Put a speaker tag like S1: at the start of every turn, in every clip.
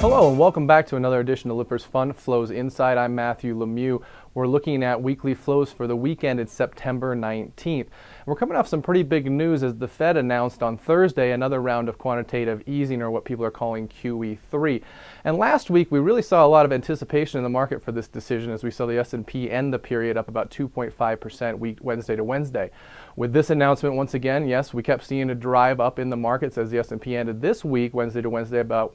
S1: Hello and welcome back to another edition of Lipper's Fund Flows Inside. I'm Matthew Lemieux. We're looking at weekly flows for the weekend. It's September 19th. We're coming off some pretty big news as the Fed announced on Thursday another round of quantitative easing, or what people are calling QE3. And last week we really saw a lot of anticipation in the market for this decision as we saw the S&P end the period up about 2.5% Wednesday to Wednesday. With this announcement, once again, yes, we kept seeing a drive up in the markets as the S&P ended this week, Wednesday to Wednesday, about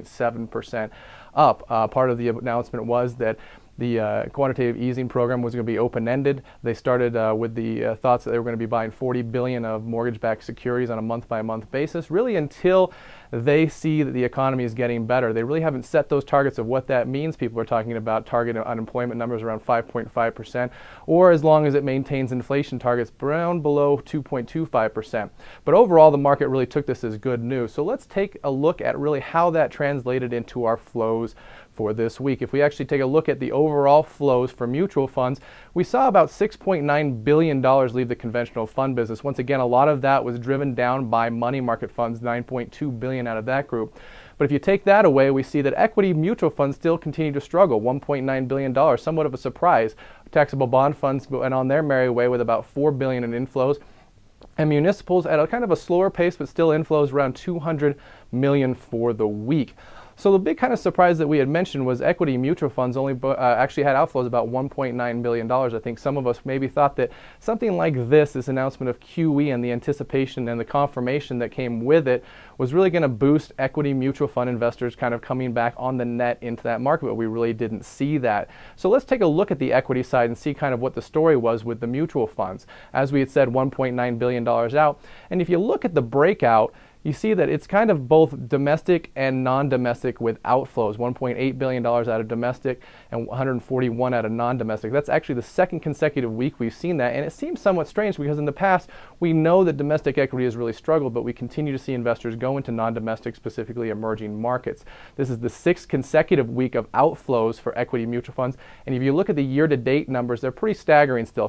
S1: 1.7% up. Part of the announcement was that the quantitative easing program was going to be open-ended. They started with the thoughts that they were going to be buying $40 billion of mortgage-backed securities on a month-by-month basis, really until they see that the economy is getting better. They really haven't set those targets of what that means. People are talking about target unemployment numbers around 5.5%, or as long as it maintains inflation targets around below 2.25%. But overall, the market really took this as good news. So let's take a look at really how that translated into our flows for this week. If we actually take a look at the overall flows for mutual funds, we saw about $6.9 billion leave the conventional fund business. Once again, a lot of that was driven down by money market funds, $9.2 billion out of that group. But if you take that away, we see that equity mutual funds still continue to struggle, $1.9 billion, somewhat of a surprise. Taxable bond funds went on their merry way with about $4 billion in inflows. And municipals at a kind of a slower pace, but still inflows around $200 million for the week. So the big kind of surprise that we had mentioned was equity mutual funds only actually had outflows about $1.9 billion. I think some of us maybe thought that something like this announcement of QE and the anticipation and the confirmation that came with it was really going to boost equity mutual fund investors kind of coming back on the net into that market, but we really didn't see that. So let's take a look at the equity side and see kind of what the story was with the mutual funds. As we had said, $1.9 billion out. And if you look at the breakout, you see that it's kind of both domestic and non-domestic with outflows, $1.8 billion out of domestic and $141 out of non-domestic. That's actually the second consecutive week we've seen that, and it seems somewhat strange because in the past we know that domestic equity has really struggled, but we continue to see investors go into non-domestic, specifically emerging markets. This is the sixth consecutive week of outflows for equity mutual funds, and if you look at the year-to-date numbers, they're pretty staggering still,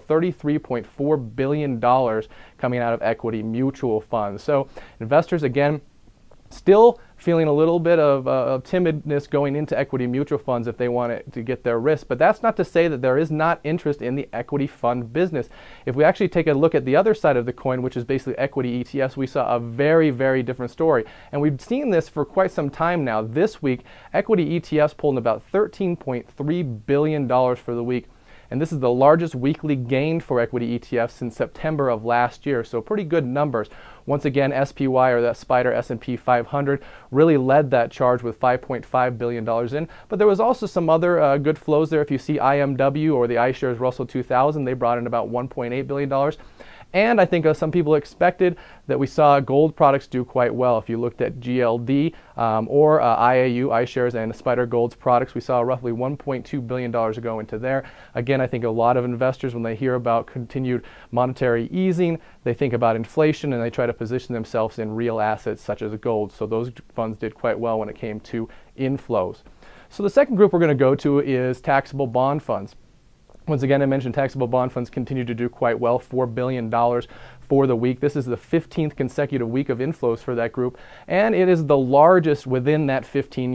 S1: $33.4 billion coming out of equity mutual funds. So investors, again, still feeling a little bit of timidness going into equity mutual funds if they want to get their risk. But that's not to say that there is not interest in the equity fund business. If we actually take a look at the other side of the coin, which is basically equity ETFs, we saw a very, very different story. And we've seen this for quite some time now. This week, equity ETFs pulled in about $13.3 billion for the week. And this is the largest weekly gain for equity ETFs since September of last year. So pretty good numbers. Once again, SPY, or that SPDR S&P 500, really led that charge with $5.5 billion in. But there was also some other good flows there. If you see IMW or the iShares Russell 2000, they brought in about $1.8 billion. And I think some people expected that we saw gold products do quite well. If you looked at GLD or IAU, iShares, and SPDR Gold's products, we saw roughly $1.2 billion go into there. Again, I think a lot of investors, when they hear about continued monetary easing, they think about inflation and they try to position themselves in real assets such as gold. So those funds did quite well when it came to inflows. So the second group we're going to go to is taxable bond funds. Once again, I mentioned taxable bond funds continue to do quite well, $4 billion for the week. This is the 15th consecutive week of inflows for that group, and it is the largest within that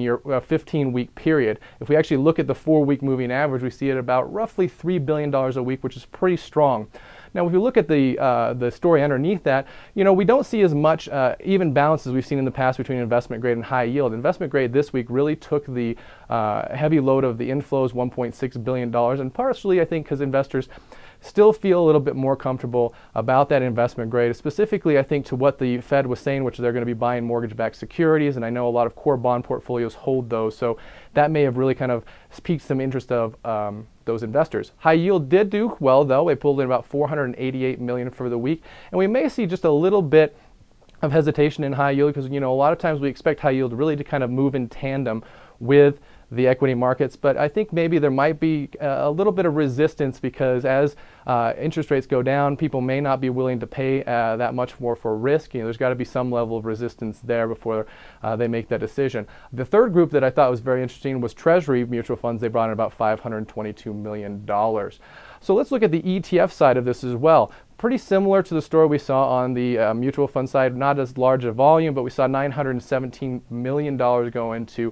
S1: 15-week period. If we actually look at the 4-week moving average, we see it about roughly $3 billion a week, which is pretty strong. Now, if you look at the story underneath that, we don't see as much even balance as we've seen in the past between investment grade and high yield. Investment grade this week really took the heavy load of the inflows, $1.6 billion, and partially, I think, because investors still feel a little bit more comfortable about that investment grade, specifically I think to what the Fed was saying, which they're going to be buying mortgage-backed securities, and I know a lot of core bond portfolios hold those, so that may have really kind of piqued some interest of those investors. High yield did do well though. They pulled in about $488 million for the week, and we may see just a little bit of hesitation in high yield because a lot of times we expect high yield really to kind of move in tandem with the equity markets, but I think maybe there might be a little bit of resistance because as interest rates go down, people may not be willing to pay that much more for risk. There's got to be some level of resistance there before they make that decision. The third group that I thought was very interesting was Treasury mutual funds. They brought in about $522 million. So let's look at the ETF side of this as well. Pretty similar to the story we saw on the mutual fund side, not as large a volume, but we saw $917 million go into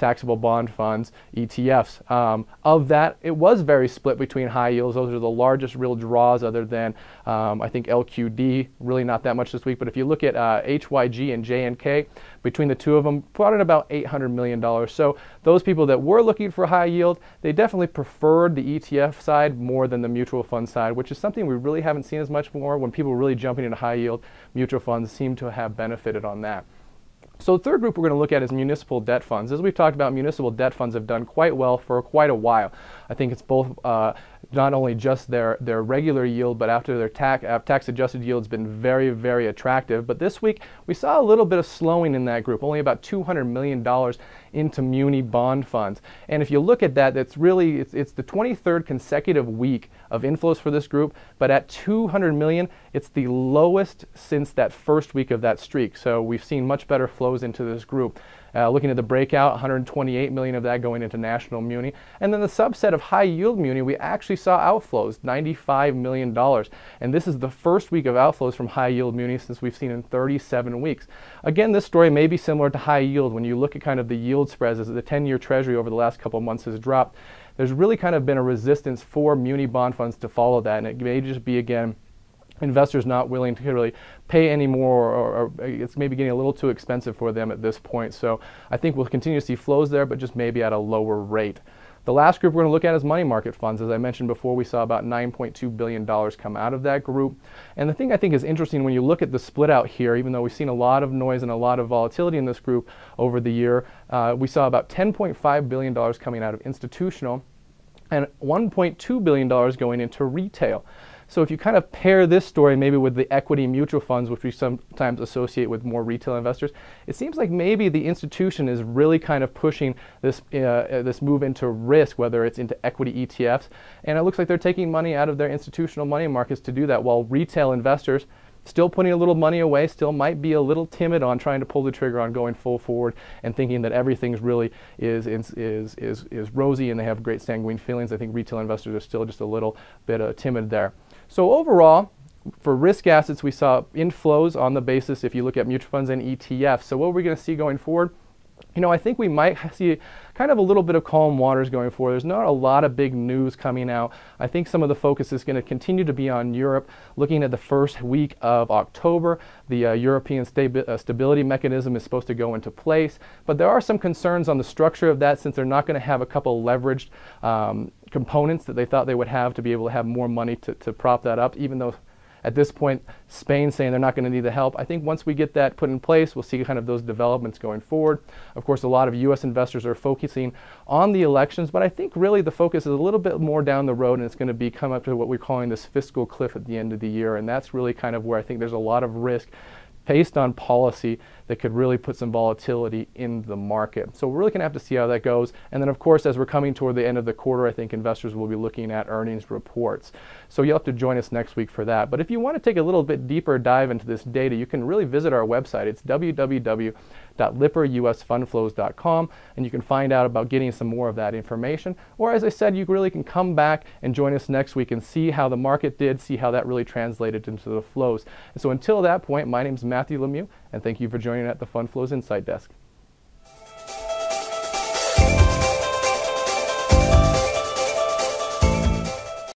S1: taxable bond funds, ETFs. Of that, it was very split between high yields. Those are the largest real draws other than, I think, LQD, really not that much this week. But if you look at HYG and JNK, between the two of them, brought in about $800 million. So those people that were looking for high yield, they definitely preferred the ETF side more than the mutual fund side, which is something we really haven't seen as much more. When people are really jumping into high yield, mutual funds seem to have benefited on that. So the third group we're going to look at is municipal debt funds. As we've talked about, municipal debt funds have done quite well for quite a while. I think it's both not only just their regular yield, but after their tax-adjusted yield has been very, very attractive. But this week, we saw a little bit of slowing in that group, only about $200 million into muni bond funds. And if you look at that, it's really, it's the 23rd consecutive week of inflows for this group, but at $200 million, it's the lowest since that first week of that streak. So we've seen much better flows into this group. Looking at the breakout, 128 million of that going into national muni. And then the subset of high yield muni, we actually saw outflows, $95 million. And this is the first week of outflows from high yield muni since we've seen in 37 weeks. Again, this story may be similar to high yield. When you look at kind of the yield spreads as the 10-year treasury over the last couple of months has dropped, there's really kind of been a resistance for muni bond funds to follow that. And it may just be, again, investors not willing to really pay any more, or it's maybe getting a little too expensive for them at this point. So I think we'll continue to see flows there, but just maybe at a lower rate. The last group we're going to look at is money market funds. As I mentioned before, we saw about $9.2 billion come out of that group. And the thing I think is interesting when you look at the split out here, even though we've seen a lot of noise and a lot of volatility in this group over the year, we saw about $10.5 billion coming out of institutional and $1.2 billion going into retail. So if you kind of pair this story maybe with the equity mutual funds, which we sometimes associate with more retail investors, it seems like maybe the institution is really kind of pushing this this move into risk, whether it's into equity ETFs. And it looks like they're taking money out of their institutional money markets to do that, while retail investors still putting a little money away, still might be a little timid on trying to pull the trigger on going full forward and thinking that everything's really is rosy and they have great sanguine feelings. I think retail investors are still just a little bit timid there. So overall, for risk assets, we saw inflows on the basis if you look at mutual funds and ETFs. So what are we going to see going forward? You know, I think we might see kind of a little bit of calm waters going forward. There's not a lot of big news coming out. I think some of the focus is going to continue to be on Europe. Looking at the first week of October, the European stability mechanism is supposed to go into place. But there are some concerns on the structure of that, since they're not going to have a couple leveraged components that they thought they would have to be able to have more money to prop that up, even though at this point, Spain's saying they're not going to need the help. I think once we get that put in place, we'll see kind of those developments going forward. Of course, a lot of U.S. investors are focusing on the elections, but I think really the focus is a little bit more down the road, and it's going to be come up to what we're calling this fiscal cliff at the end of the year. And that's really kind of where I think there's a lot of risk based on policy that could really put some volatility in the market. So we're really going to have to see how that goes. And then, of course, as we're coming toward the end of the quarter, I think investors will be looking at earnings reports. So you'll have to join us next week for that. But if you want to take a little bit deeper dive into this data, you can really visit our website. It's www.lipperusfundflows.com, and you can find out about getting some more of that information. Or, as I said, you really can come back and join us next week and see how the market did, see how that really translated into the flows. And so until that point, my name is Matthew Lemieux, and thank you for joining at the Fund Flows Insight Desk.